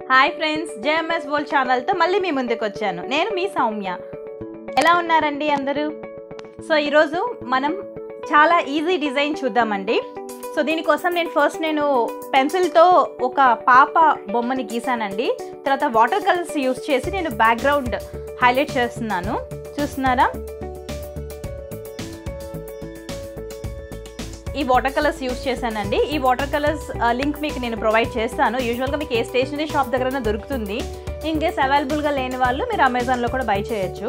Hi friends, JMS world ఛానల్తో మళ్ళీ మీ ముందుకు వచ్చాను. నేను మీ సౌమ్య. ఎలా ఉన్నారండి అందరూ? సో ఈరోజు మనం చాలా ఈజీ డిజైన్ చూద్దామండి. సో దీనికోసం నేను పెన్సిల్తో ఒక పాప బొమ్మని గీసానండి. తర్వాత వాటర్ కలర్స్ యూస్ చేసి నేను బ్యాక్గ్రౌండ్ హైలైట్ చేస్తున్నాను. చూస్తున్నారా? ఈ వాటర్ కలర్స్ యూస్ చేశానండి. ఈ వాటర్ కలర్స్ లింక్ మీకు నేను ప్రొవైడ్ చేస్తాను. యూజువల్గా మీకు ఏ స్టేషనరీ షాప్ దగ్గర దొరుకుతుంది. ఇన్ కేస్ అవైలబుల్గా లేని వాళ్ళు మీరు అమెజాన్లో కూడా బై చేయొచ్చు.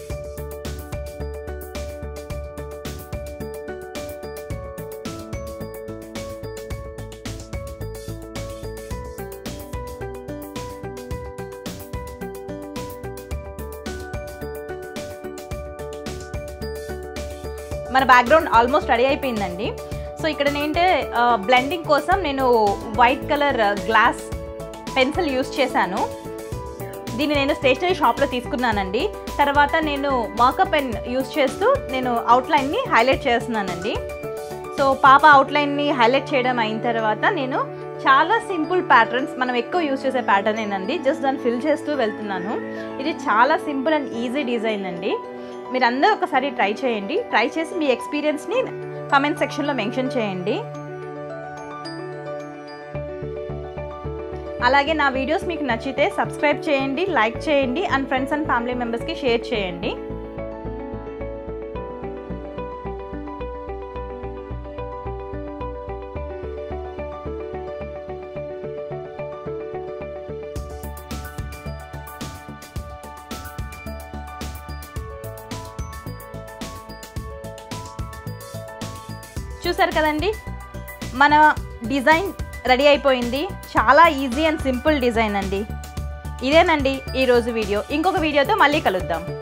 మన బ్యాక్గ్రౌండ్ ఆల్మోస్ట్ రెడీ అయిపోయిందండి. సో ఇక్కడ ఏంటంటే బ్లెండింగ్ కోసం నేను white colour glass pencil use చేశాను. దీన్ని నేను స్టేషనరీ షాప్లో తీసుకున్నానండి. తర్వాత నేను మార్కర్ పెన్ యూస్ చేస్తూ నేను అవుట్లైన్ని హైలైట్ చేస్తున్నానండి. సో పాప అవుట్లైన్ని హైలైట్ చేయడం అయిన తర్వాత నేను చాలా సింపుల్ ప్యాటర్న్స్, మనం ఎక్కువ యూస్ చేసే ప్యాటర్న్ ఏనండి, జస్ట్ దాన్ని ఫిల్ చేస్తూ వెళ్తున్నాను. ఇది చాలా సింపుల్ అండ్ ఈజీ డిజైన్ అండి. మీరు అందరూ ఒకసారి ట్రై చేయండి. ట్రై చేసి మీ ఎక్స్పీరియన్స్ని కామెంట్ సెక్షన్లో మెన్షన్ చేయండి. అలాగే నా వీడియోస్ మీకు నచ్చితే సబ్స్క్రైబ్ చేయండి, లైక్ చేయండి అండ్ ఫ్రెండ్స్ అండ్ ఫ్యామిలీ మెంబర్స్కి షేర్ చేయండి. చూసారు కదండి, మన డిజైన్ రెడీ అయిపోయింది. చాలా ఈజీ అండ్ సింపుల్ డిజైన్ అండి. ఇదేనండి ఈరోజు వీడియో. ఇంకొక వీడియోతో మళ్ళీ కలుద్దాం.